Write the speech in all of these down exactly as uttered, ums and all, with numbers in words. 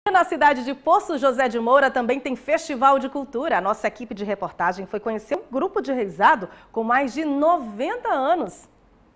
Na cidade de Poço José de Moura também tem Festival de Cultura. A nossa equipe de reportagem foi conhecer um grupo de reisado com mais de noventa anos.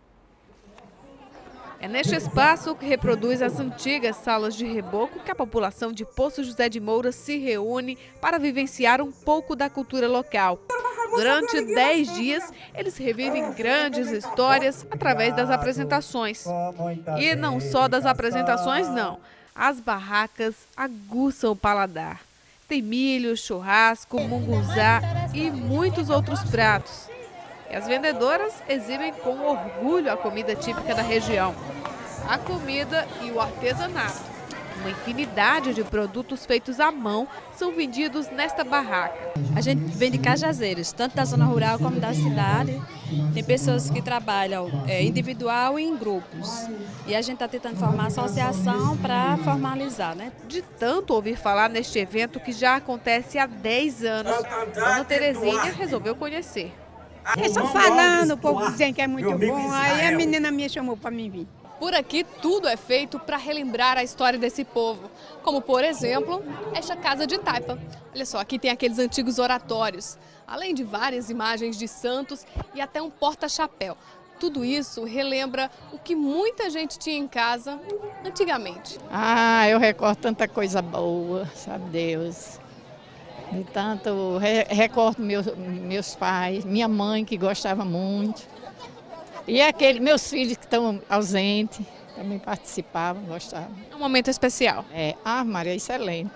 É neste espaço que reproduz as antigas salas de reboco que a população de Poço José de Moura se reúne para vivenciar um pouco da cultura local. Durante dez dias, eles revivem grandes histórias através das apresentações. E não só das apresentações, não. As barracas aguçam o paladar. Tem milho, churrasco, munguzá e muitos outros pratos. E as vendedoras exibem com orgulho a comida típica da região. A comida e o artesanato. Uma infinidade de produtos feitos à mão são vendidos nesta barraca. A gente vende cajazeiros, tanto da zona rural como da cidade. Tem pessoas que trabalham é, individual e em grupos. E a gente está tentando formar associação para formalizar, né? De tanto ouvir falar neste evento que já acontece há dez anos, Dona Terezinha resolveu conhecer. Eles estão falando, o povo dizendo que é muito bom, aí a menina minha chamou para mim vir. Por aqui, tudo é feito para relembrar a história desse povo, como, por exemplo, esta casa de taipa. Olha só, aqui tem aqueles antigos oratórios, além de várias imagens de santos e até um porta-chapéu. Tudo isso relembra o que muita gente tinha em casa antigamente. Ah, eu recordo tanta coisa boa, sabe Deus. De tanto, recordo meus, meus pais, minha mãe que gostava muito. E aquele, meus filhos que estão ausentes, também participavam, gostavam. É um momento especial. É, ah, Maria, excelente.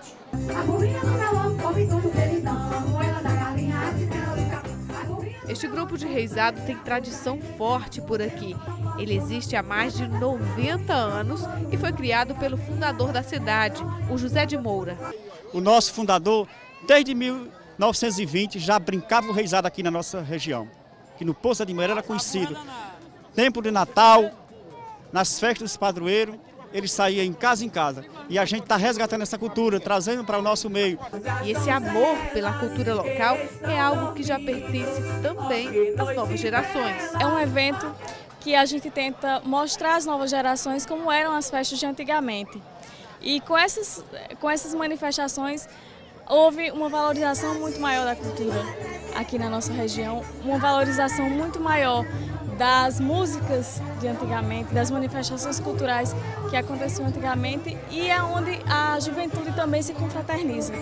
Este grupo de reisado tem tradição forte por aqui. Ele existe há mais de noventa anos e foi criado pelo fundador da cidade, o José de Moura. O nosso fundador, desde mil novecentos e vinte, já brincava o reisado aqui na nossa região. Que no Poço de Moura era conhecido. Tempo de Natal, nas festas dos padroeiros, eles saíam em casa em casa. E a gente está resgatando essa cultura, trazendo para o nosso meio. E esse amor pela cultura local é algo que já pertence também às novas gerações. É um evento que a gente tenta mostrar às novas gerações como eram as festas de antigamente. E com essas, com essas manifestações, houve uma valorização muito maior da cultura aqui na nossa região, uma valorização muito maior das músicas de antigamente, das manifestações culturais que aconteciam antigamente e é onde a juventude também se confraterniza.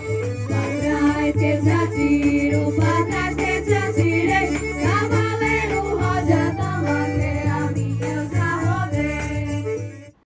Pra trás,